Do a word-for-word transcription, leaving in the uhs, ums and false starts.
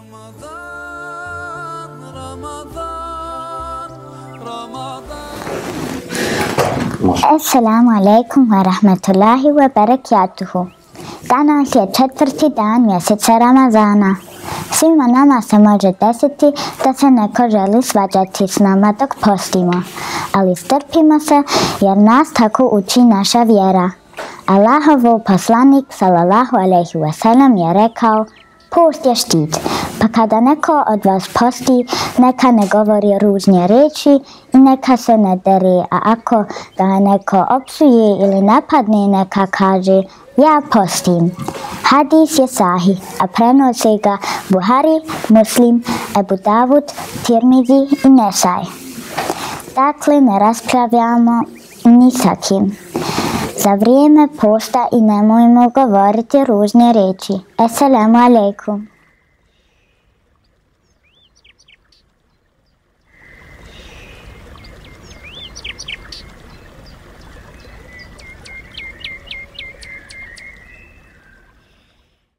Assalamu alaikum wa rahmatullahi wa barakatuhu. Danas je četvrti dan mjeseca Ramazana. Svima nama se može desiti da se neko želi svađati s nama dok postimo, ali strpimo se jer nas tako uči naša vjera. Allahov poslanik sallallahu alejhi ve sellem je rekao: post je štit, pa kada neko od vas posti, neka ne govori ružne riječi i neka se ne dere, a ako ga neko opsuje ili napadne, neka kaže: ja postim. Hadis je sahih, a prenose ga Buhari, Muslim, Ebu Davud, Tirmizi i Nesaj. Dakle, ne raspravljamo ni sa kim za vrijeme posta i nemojmo govoriti ružne riječi. Assalamu alaikum.